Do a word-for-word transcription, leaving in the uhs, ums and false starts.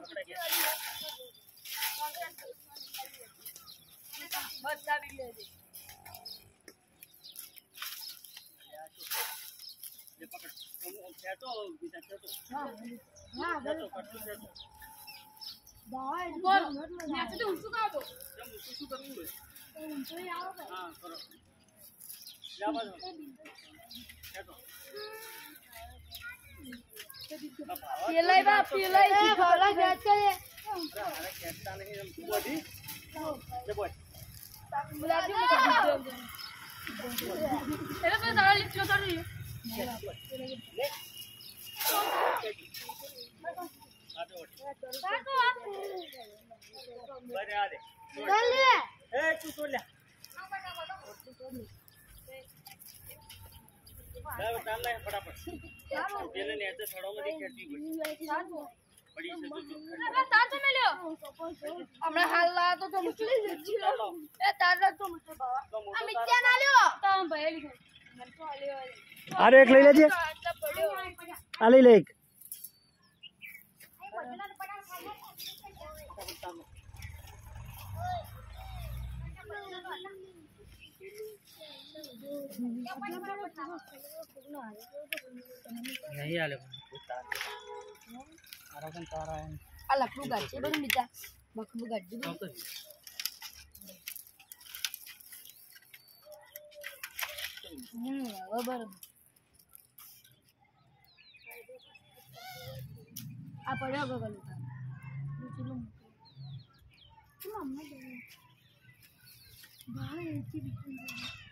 बच्चा भी ले दे ये पकड़ तुम खेतो बिना खेतो हां हां खेतो कट्टू खेतो बाहर बोल मैं तो उसको का दो जब उसको करूं है तो उनको ही आओ हां करो जा बाजू खेतो पीलाई बा पीलाई ए भाला खेत के अरे खेतता नहीं हम बॉडी ये बोल बुला दी मुझे तेरे पे सारा लिफ्ट कर रही है ले आते उठ काटो आप बड़े आ दे चल ले ए तू तोड़ ले ले डाल ले फटाफट पहले नहीं आते थोड़ा में खेती बड़ी बड़ी से तो अरे तार तो ले लो हमरा हल्ला तो तो मुझे ए तार तो मुझे बाबा हम इतना ना लो तो हम भले लिखे मन तो आले वाले अरे एक ले लीजिए आले ले एक नहीं आले आराम तारा है अलग lu gaji baru bisa bak lu gaji hmm babar apa dia gagal lupa film cuma mama dia bahaya sih bikin